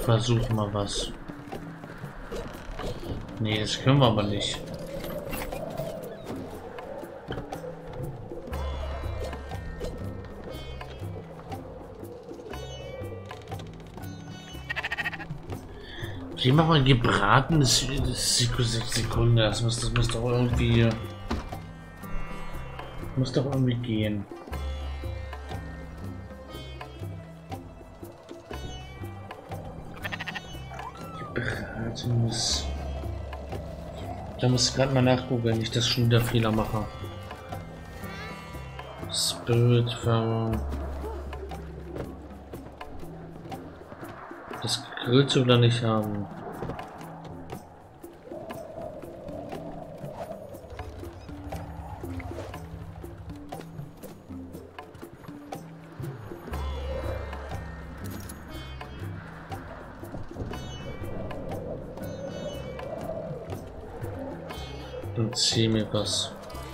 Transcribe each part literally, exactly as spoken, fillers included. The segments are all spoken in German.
Versuchen wir was. Nee, das können wir aber nicht. Wie machen wir gebratenes sechs Sekunden? Das muss, das muss doch irgendwie. Muss doch irgendwie gehen. Gebratenes. Da muss ich gerade mal nachgucken, wenn ich das schon wieder Fehler mache. Spirit Farm. Das gegrillte oder nicht haben. Und zieh mir was.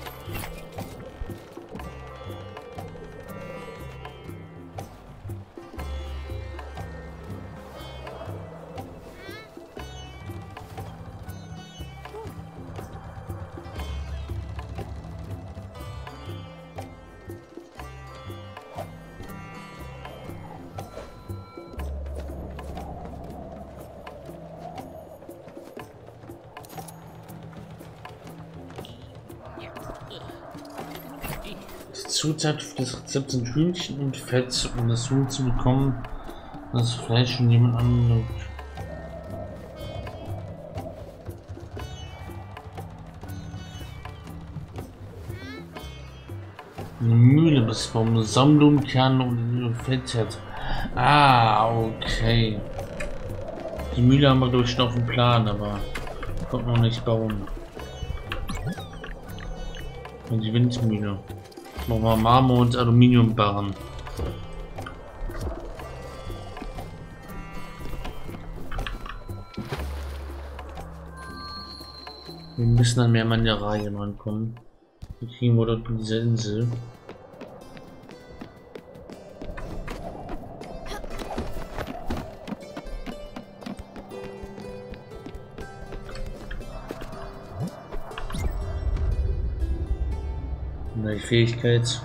Zutat für das Rezept sind Hühnchen und Fett, um das Huhn zu bekommen, das Fleisch von jemand anderem. Eine Mühle bis vom Sonnenblumenkern und Fett hat. Ah, okay. Die Mühle haben wir durch auf dem Plan, aber konnten wir noch nicht bauen. Und die Windmühle. Machen wir Marmor und Aluminiumbarren. Wir müssen an mehr Mineralien rankommen. Wir kriegen wir dort in dieser Insel. Neue Fähigkeit.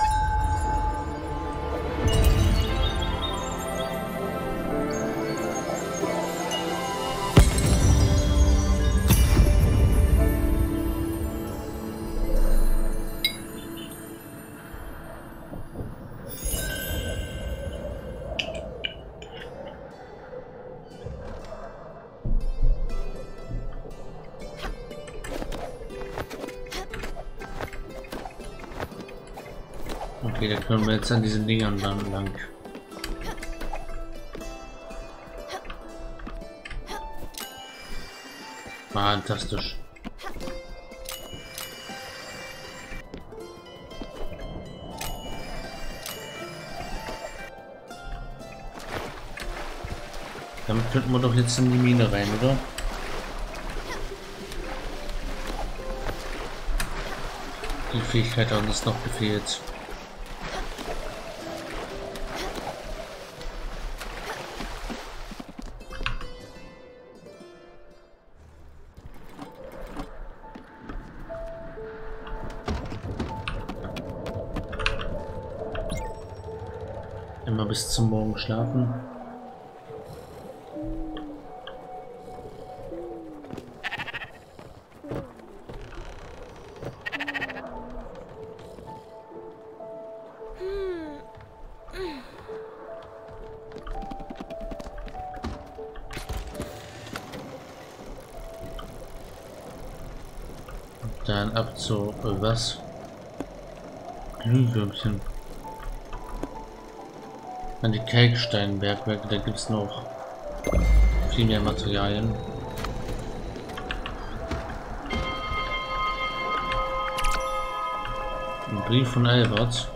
Okay, da können wir jetzt an diesen Dingern dann lang. Fantastisch. Damit könnten wir doch jetzt in die Mine rein, oder? Die Fähigkeit hat uns noch gefehlt. Immer bis zum Morgen schlafen. Dann ab zu äh, was? Glühwürmchen. An die Kalksteinbergwerke, da gibt es noch viel mehr Materialien. Ein Brief von Albert.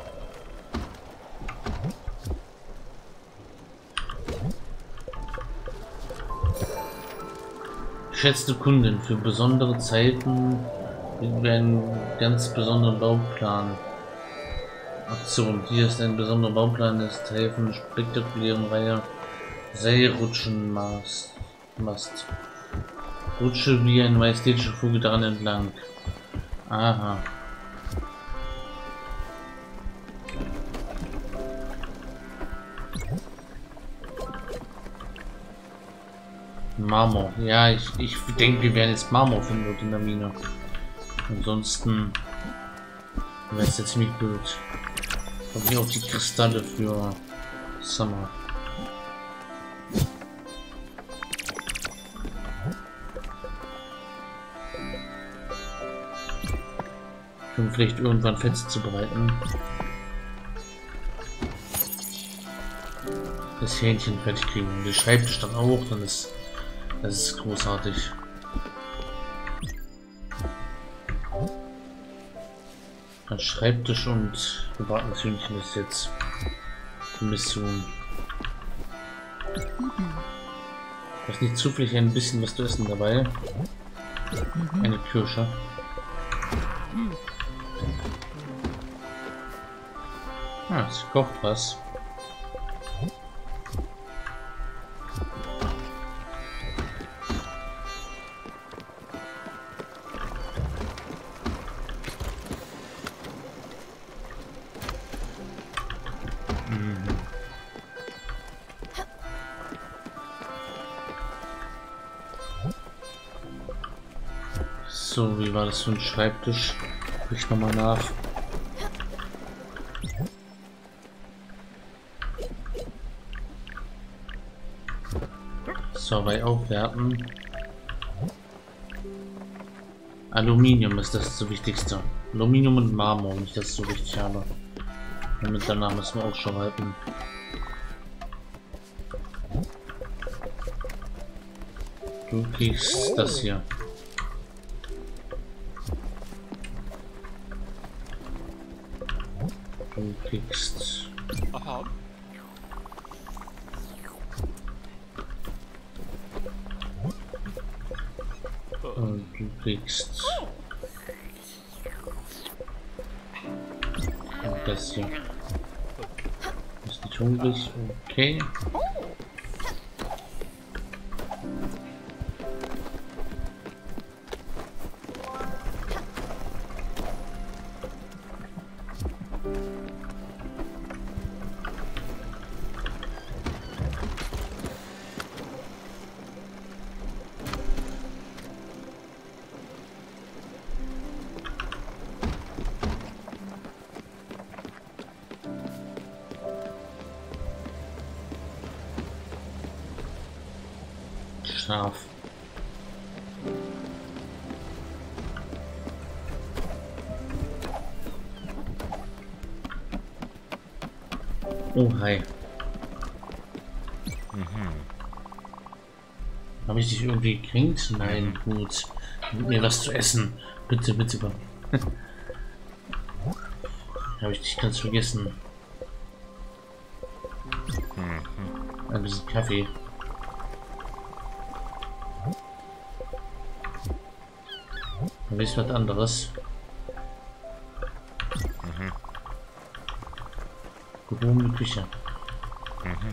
Geschätzte Kundin, für besondere Zeiten wir einen ganz besonderen Bauplan. Aktion. Hier ist ein besonderer Bauplan des Teil von spektakulären Reihe Seilrutschenmast. Mast. Rutsche wie ein majestätischer Vogel daran entlang. Aha. Marmor. Ja, ich, ich denke, wir werden jetzt Marmor finden dort in der Mine. Ansonsten wäre es jetzt ziemlich blöd. Und hier auch die Kristalle für Summer. Um vielleicht irgendwann fest zu bereiten. Das Hähnchen fertig kriegen. Und der Schreibtisch dann auch, dann ist das ist großartig. Ein Schreibtisch und gebratenes Hühnchen ist jetzt die Mission. Da ist nicht zufällig ein bisschen was zu essen dabei. Eine Kirsche. Ah, es kocht was. So, wie war das für ein Schreibtisch? Guck ich nochmal nach. So, bei Aufwerten. Aluminium ist das so wichtigste. Aluminium und Marmor, wenn ich das so richtig habe. Und mit danach müssen wir auch schon halten. Du kriegst das hier. Du kriegst. Aha. Und du kriegst. Und das hier. Ist nicht hungrig, okay. Scharf. Oh, hi. Mhm. Habe ich dich irgendwie gekränkt? Nein, gut. Gib mir was zu essen. Bitte, bitte. Habe ich dich ganz vergessen. Mhm. Ein bisschen Kaffee. Dann ist was anderes. Mhm. Gehobene Küche. Mhm.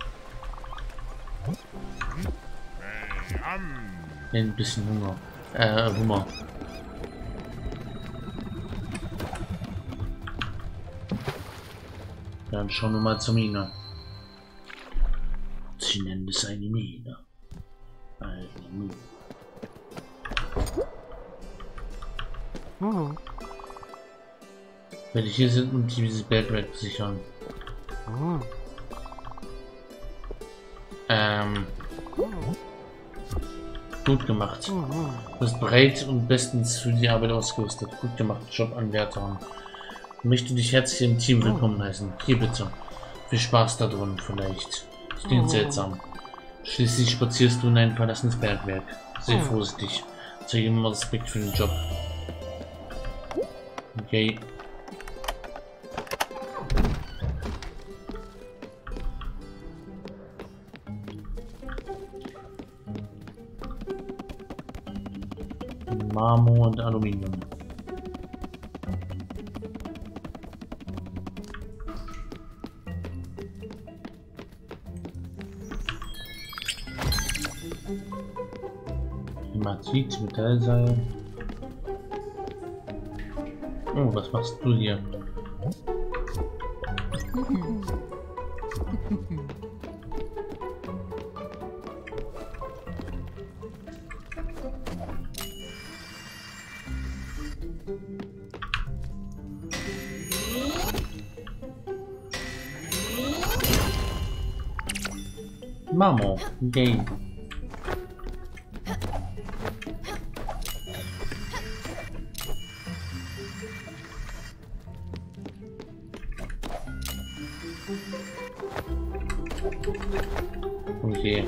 Ein bisschen Hunger. Äh, Hummer. Dann schauen wir mal zur Mine. Sie nennen es eine Mine. Eine Mine. Mhm. Werde ich hier sind und dieses Bergwerk sichern. Mhm. Ähm. Gut gemacht. Mhm. Du bist breit und bestens für die Arbeit ausgerüstet. Gut gemacht, Jobanwärter. Ich möchte dich herzlich im Team willkommen heißen. Hier bitte. Viel Spaß da drin vielleicht. Das klingt seltsam. Schließlich spazierst du in ein verlassenes Bergwerk. Sehr vorsichtig. Zeige immer Respekt für den Job. Okay. Marmor und Aluminium. Hämatit, Metallseil. Oh, was machst du hier? Mamo, Game. Okay.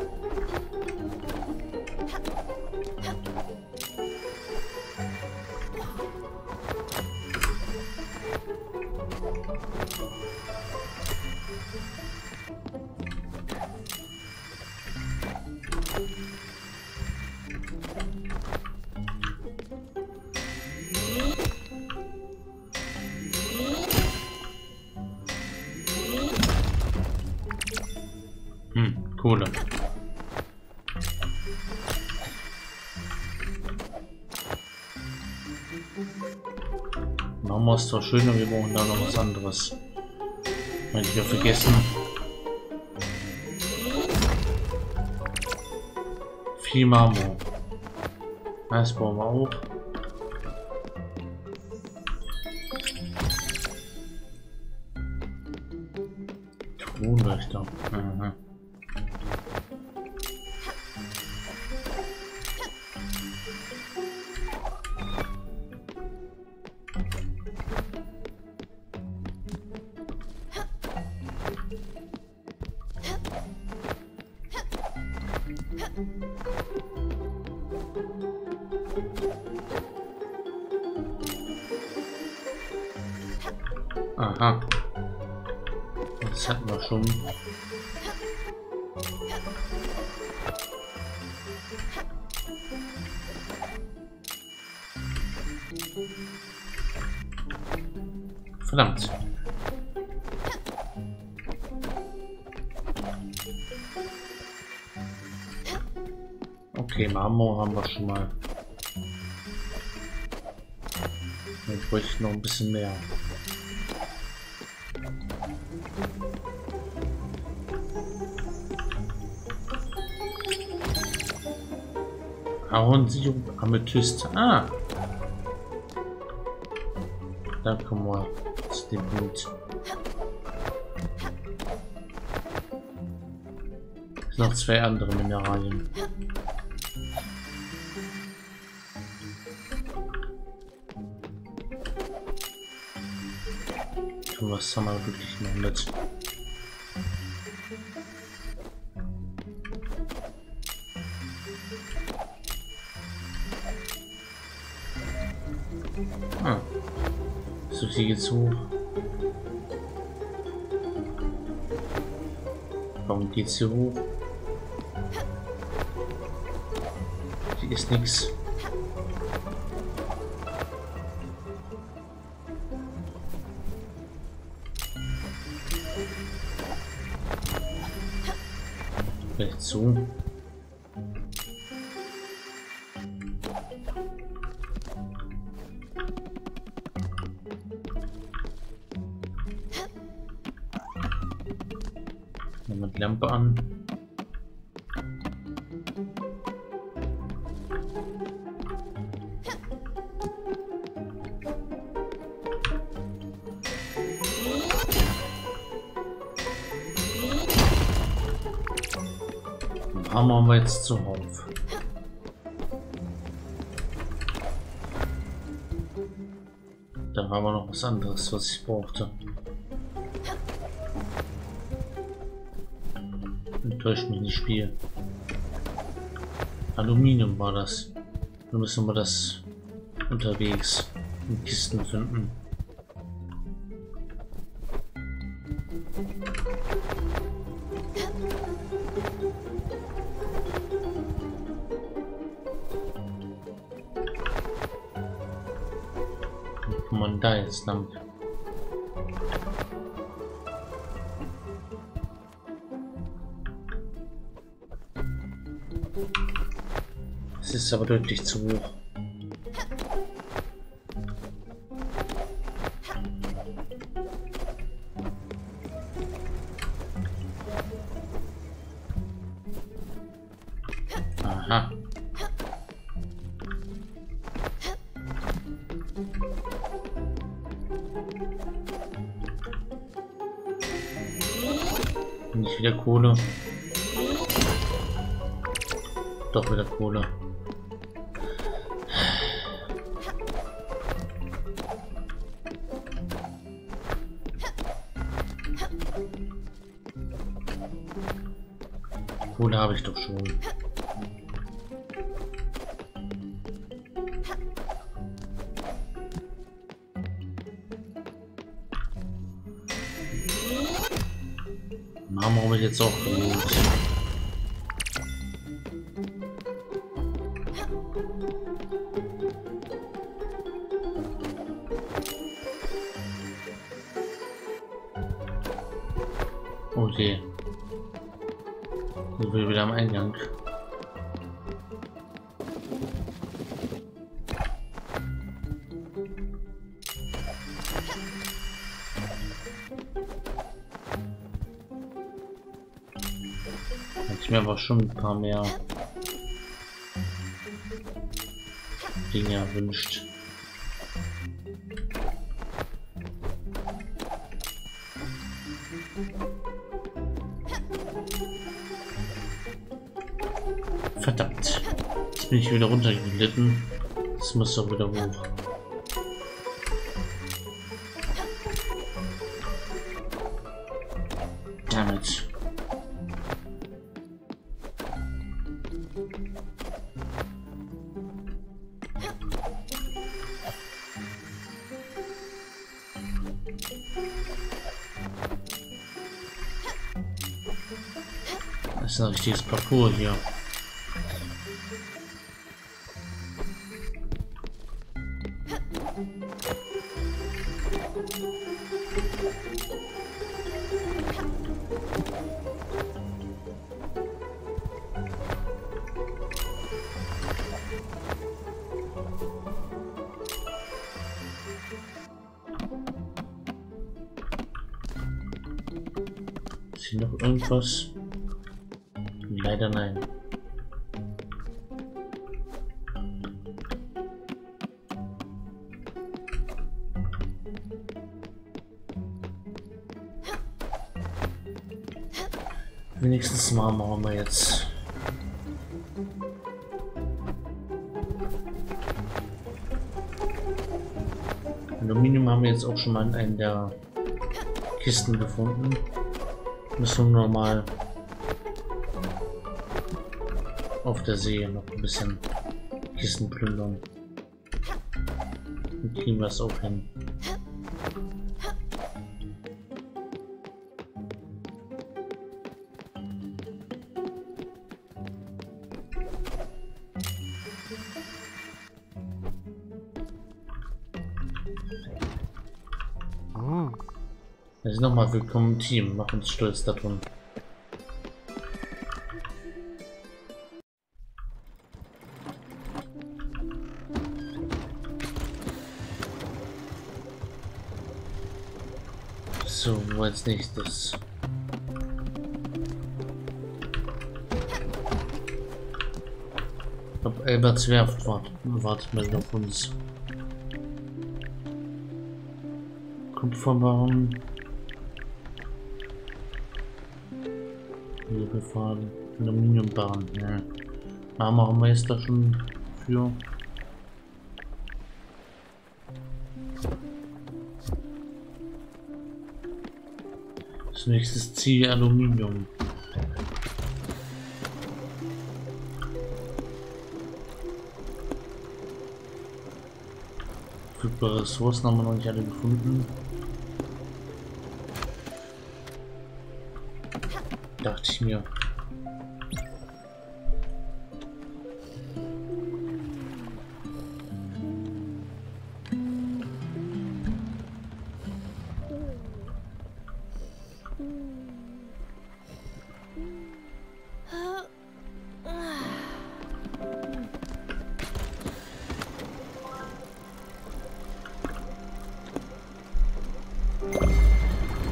Hm, Kohle. Mama ist doch schön, aber wir brauchen da noch was anderes. Hätte ich ja vergessen. Viel Marmor. Das brauchen wir auch. Kronleuchter. Aha. Aha. Das hatten wir schon. Verdammt. Okay, Marmor haben wir schon mal. Wir bräuchten noch ein bisschen mehr. Ahornsirup, Amethyst. Ah! Da kommen wir zu dem Blut. Es noch zwei andere Mineralien. Und was haben wir wirklich noch mit? Ah. So viel geht's hoch. Warum geht's hier hoch? Hier ist nichts. Vielleicht so. Mit Lampe an. Hammer haben wir jetzt zuhauf. Dann haben wir noch was anderes, was ich brauchte. Enttäuscht mich nicht, Spiel. Aluminium war das. Dann müssen wir das unterwegs in Kisten finden. Wie kommt man da jetzt lang? Es ist aber deutlich zu hoch. Aha. Nicht wieder Kohle. Doch wieder Kohle. Kohle habe ich doch schon. Marmor habe ich jetzt auch geholt. Okay. Sind wir wieder am Eingang. Hätte ich mir aber schon ein paar mehr Dinge erwünscht. Verdammt. Jetzt bin ich wieder runtergeglitten. Das muss doch wieder hoch. Damit. Das ist ein richtiges Parcours hier. Ist hier noch irgendwas? Leider nein. Wenigstens mal machen wir jetzt. Aluminium haben wir jetzt auch schon mal in einer der Kisten gefunden. Müssen wir mal auf der See noch ein bisschen Kisten plündern. Und kriegen wir es auch hin. Also nochmal willkommen im Team, mach uns stolz darum. So, wo als nächstes? Ich glaube, Elberts Werft wartet, wartet mal auf uns. Kupferbahn. Hier befahren. Aluminiumbahn. Ja. Marmor haben wir jetzt da schon für. Das nächste Ziel Aluminium. Verfügbare Ressourcen haben wir noch nicht alle gefunden. Dachte ich mir.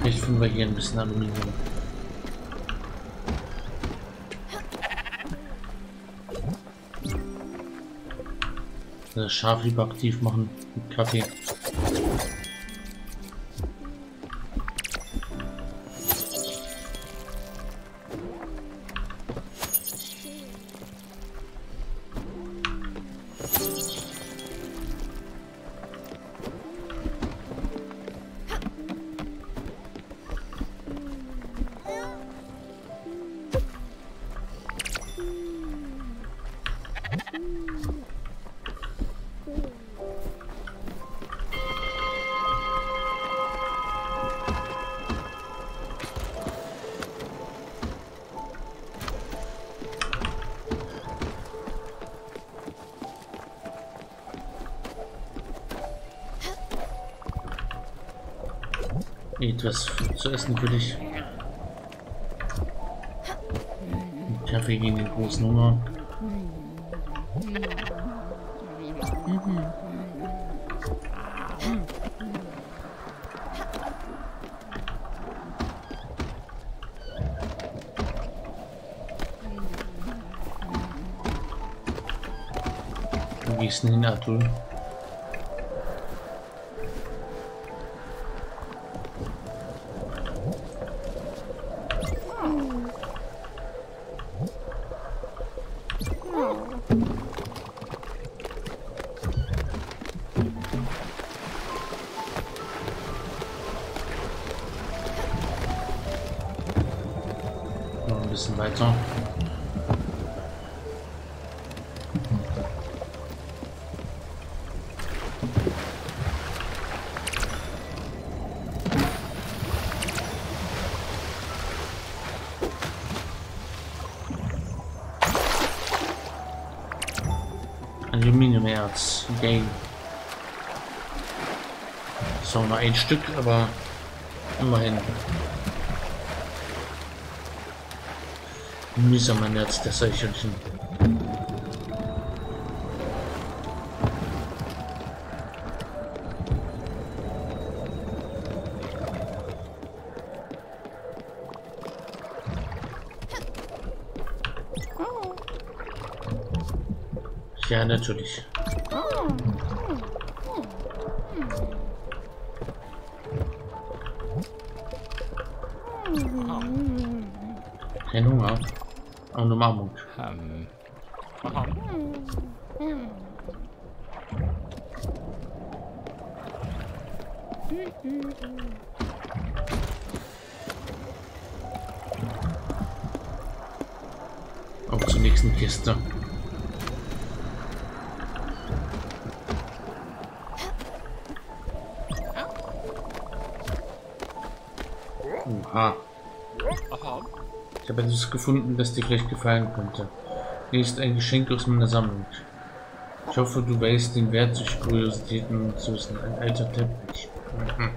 Vielleicht finden wir hier ein bisschen Aluminium. Das Schaf lieber aktiv machen mit Kaffee. Etwas zu essen für dich. Kaffee gegen den großen Hunger. Wo gehst du hin, Arthur? Noch ein bisschen weiter. Aluminiumerz. Game. So, noch ein Stück, aber immerhin. Mühsam mein Herz, das Eichhörnchen. Ja, natürlich. Kein Hunger. Aber nur Mammut. Ähm. Aha. Auf zur nächsten Kiste. Oha. Aha. Ich habe etwas gefunden, das dir vielleicht gefallen könnte. Hier ist ein Geschenk aus meiner Sammlung. Ich hoffe, du weißt den Wert solcher Kuriositäten zu wissen. Ein alter Teppich. Mhm.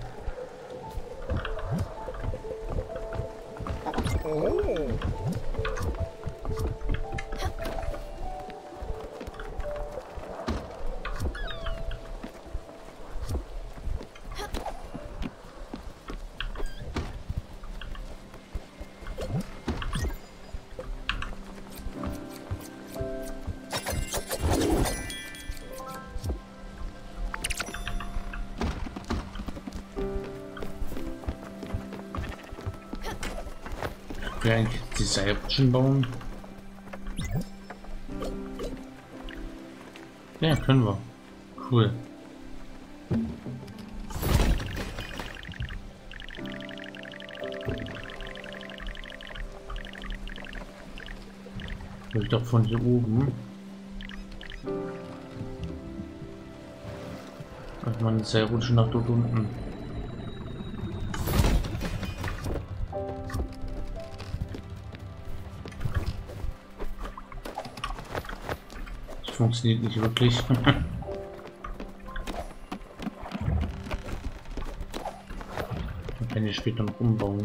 Wir eigentlich die Seilrutschen bauen? Ja, können wir. Cool. Ich doch von hier oben. Hat man eine Seilrutsche nach dort unten. Funktioniert nicht wirklich. Man kann die später noch umbauen.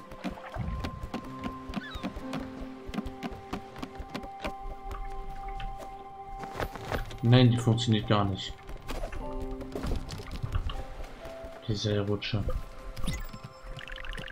Nein, die funktioniert gar nicht. Diese Rutsche.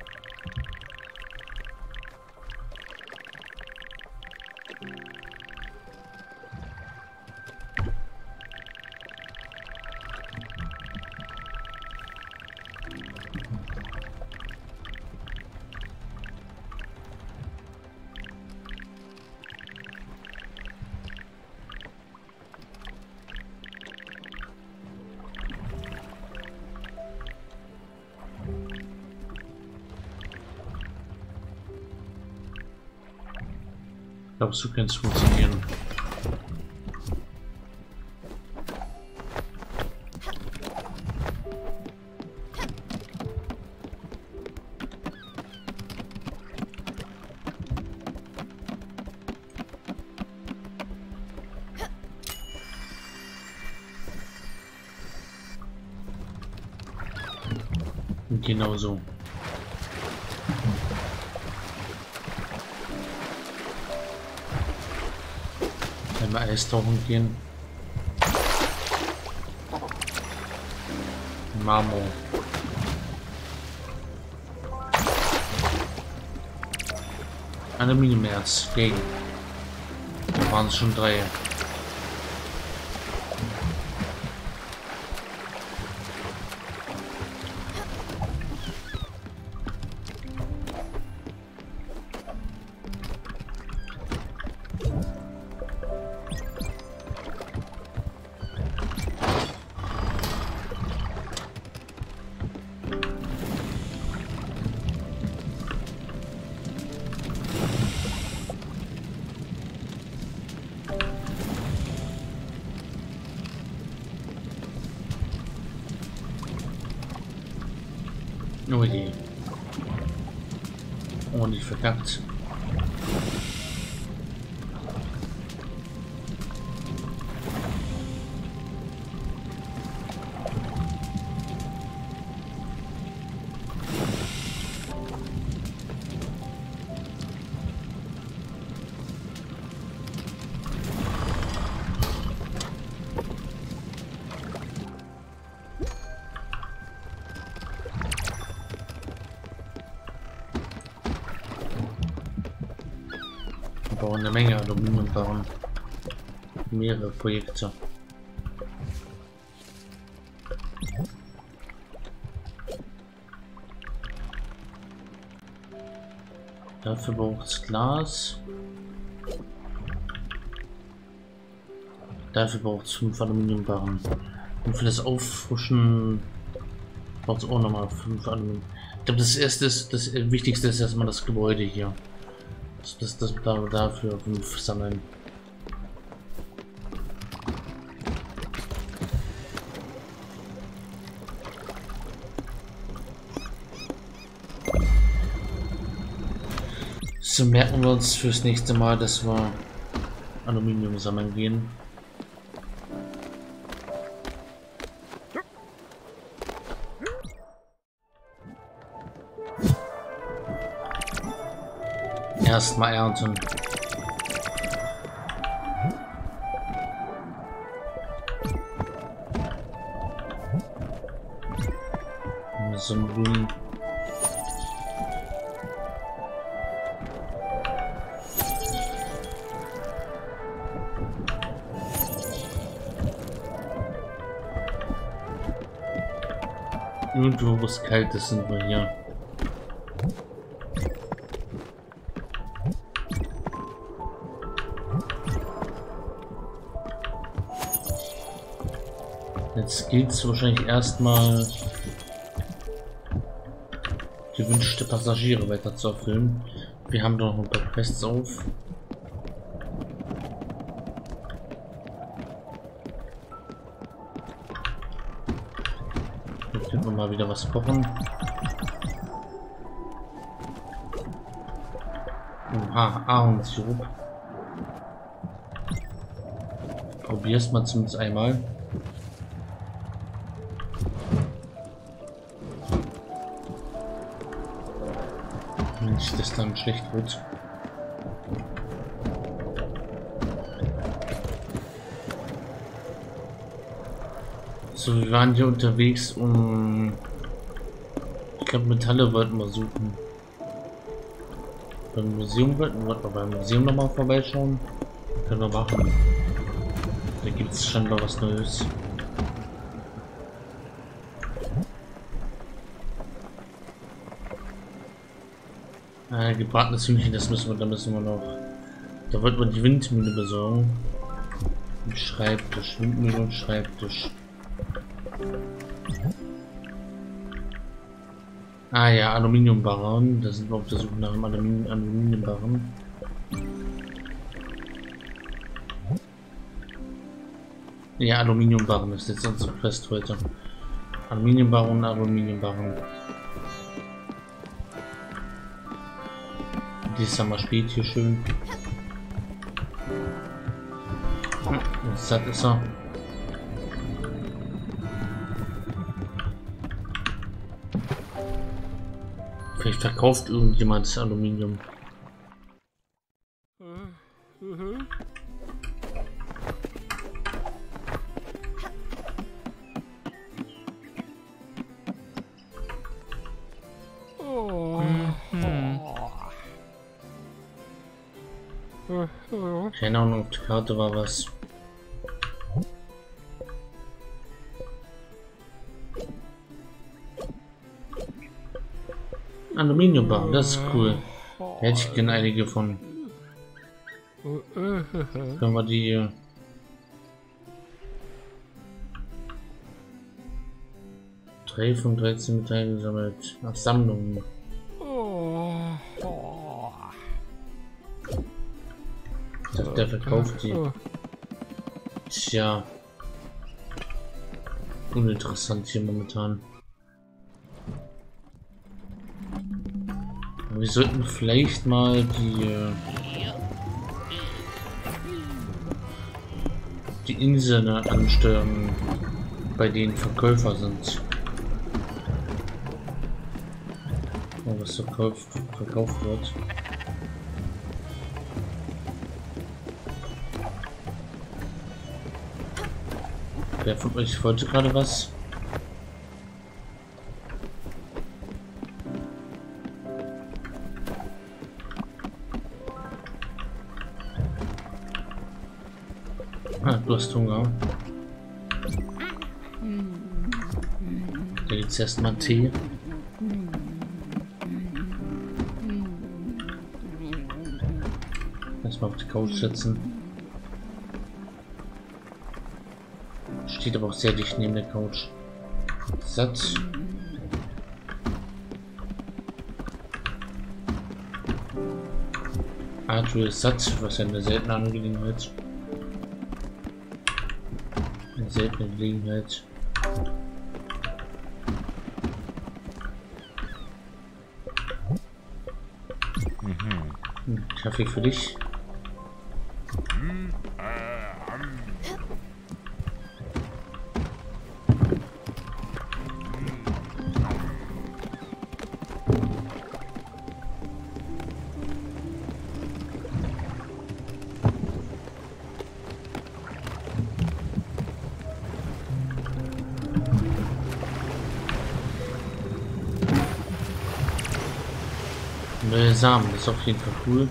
glaube, so kann es funktionieren. Genau so. Einmal Eistauchen gehen. Marmor. Aluminiumerz. Okay. Da waren es schon drei. Oh je. Ordentlich verkackt. Wir bauen eine Menge Aluminium, bauen mehrere Projekte. Dafür braucht es Glas. Dafür braucht es fünf Aluminiumbarren. Und für das Auffrischen braucht es auch nochmal fünf Aluminium. Ich glaube, das erste ist, das Wichtigste ist erstmal das Gebäude hier. Das, das, das da, dafür fünf sammeln. So merken wir uns fürs nächste Mal, dass wir Aluminium sammeln gehen. Erstmal ernten. So ein Blumen. Irgendwo, wo es kalt ist, sind wir hier. Jetzt gilt es wahrscheinlich erstmal, gewünschte Passagiere weiter zu erfüllen. Wir haben doch noch ein paar Quests auf. Jetzt können wir mal wieder was kochen. Oha, Ahornsirup. Probier's mal zumindest einmal. Nicht, dass dann schlecht wird. So, wir waren hier unterwegs, um, ich glaube, Metalle wollten wir suchen. Beim Museum wollten wir beim Museum noch mal vorbeischauen. Können wir machen. Da gibt es scheinbar was Neues. Äh, gebratenes Hühnchen, das müssen wir, da müssen wir noch. Da wollten wir die Windmühle besorgen. Und Schreibtisch, Windmühle und Schreibtisch. Ah ja, Aluminiumbarren. Da sind wir auf der Suche nach einem Aluminium Aluminiumbarren. Ja, Aluminiumbarren ist jetzt unsere Quest heute. Aluminiumbarren, Aluminiumbarren. Die Sommer spielt hier schön. Hm, satt ist er. Vielleicht verkauft irgendjemand das Aluminium. Mhm. Keine Ahnung, auf der Karte war was. Aluminiumbar, das ist cool. Hätte ich gerne einige von. Können wir die hier. drei von dreizehn Metallen gesammelt. Nach Sammlungen. Ich dachte, der verkauft die. Tja. Uninteressant hier momentan. Aber wir sollten vielleicht mal die die Inseln ansteuern, bei denen Verkäufer sind. Oh, was verkauft, verkauft wird. Wer von euch wollte gerade was? Ah, du hast Hunger. Da gibt's erstmal Tee. Erstmal auf die Couch setzen. Steht aber auch sehr dicht neben der Couch. Satt. Arthur ist satt, was ja eine seltene Angelegenheit. Eine seltene Gelegenheit. Mhm. Kaffee für dich. Neue Samen, das ist auf jeden Fall cool.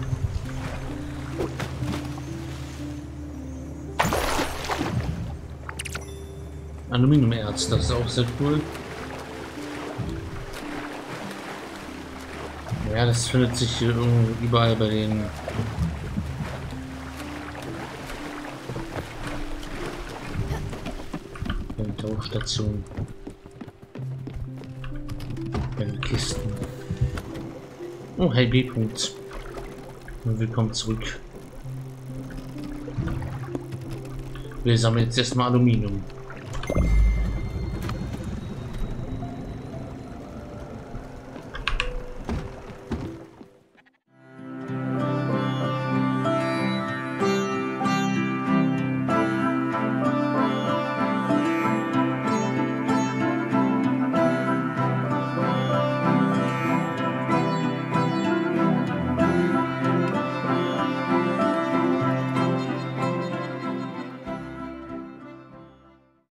Aluminiumerz, das ist auch sehr cool. Ja, das findet sich hier irgendwo überall bei den bei den Tauchstationen, bei den Kisten. Oh, hey B-Punkt. Willkommen zurück. Wir sammeln jetzt erstmal Aluminium.